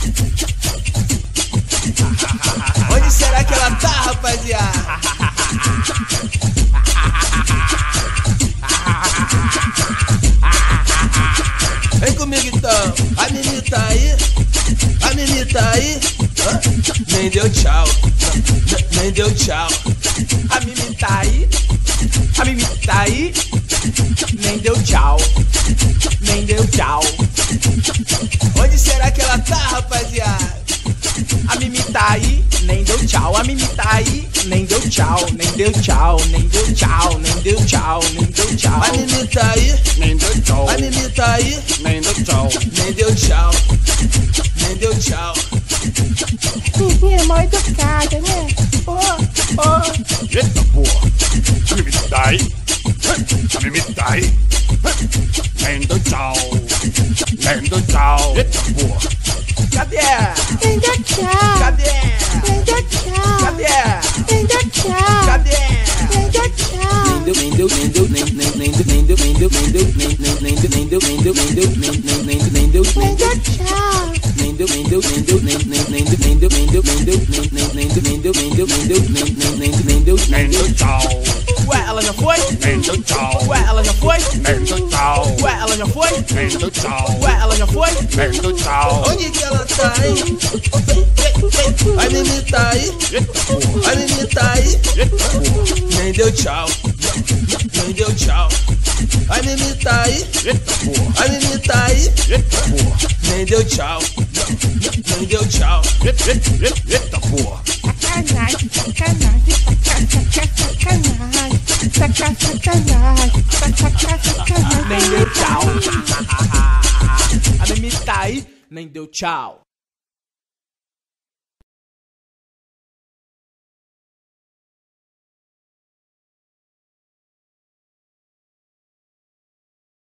Onde será que ela tá, rapaziada? Vem comigo então. A Mimi tá aí? A Mimi tá aí? Hã? Nem deu tchau. Nem deu tchau. A Mimi tá aí? A Mimi tá aí? Nem deu tchau. Nem deu tchau. Onde será que ela tá, rapaziada? A Mimi tá aí? Nem deu tchau. A Mimi tá aí? Nem deu tchau. Nem deu tchau. Nem deu tchau. Nem deu tchau. Nem deu tchau. A Mimi tá aí? Nem deu tchau. A Mimi tá aí? Nem deu tchau. Nem deu tchau. Nem deu tchau. Mimi é mal educada, né? Eita porra! A Mimi tá aí? A Mimi tá aí? Nem deu tchau! Nem deu tchau! Eita porra! Cadê? Nem deu tchau. Cadê? Nem deu tchau. Cadê? Nem deu tchau. Cadê? Nem deu tchau. Nem deu tchau. Nem deu tchau! Ué, ela já foi? Nem deu tchau! Ué, ela já foi? Nem deu tchau! Ué, ela já foi? Nem deu tchau! Ué, ela já foi? Nem deu tchau! Onde que ela tá, hein? A Mimi tá aí? Eita porra! A Mimi tá aí? Eita porra! Nem deu tchau. Nem deu tchau. A Mimi tá aí? Eita porra! A Mimi tá aí? Eita porra! Nem deu tchau. Nem deu tchau. Eita porra! Sacanagem, sacanagem, sacanagem, sacanagem. Nem deu tchau. A Mimi tá aí? Nem deu tchau.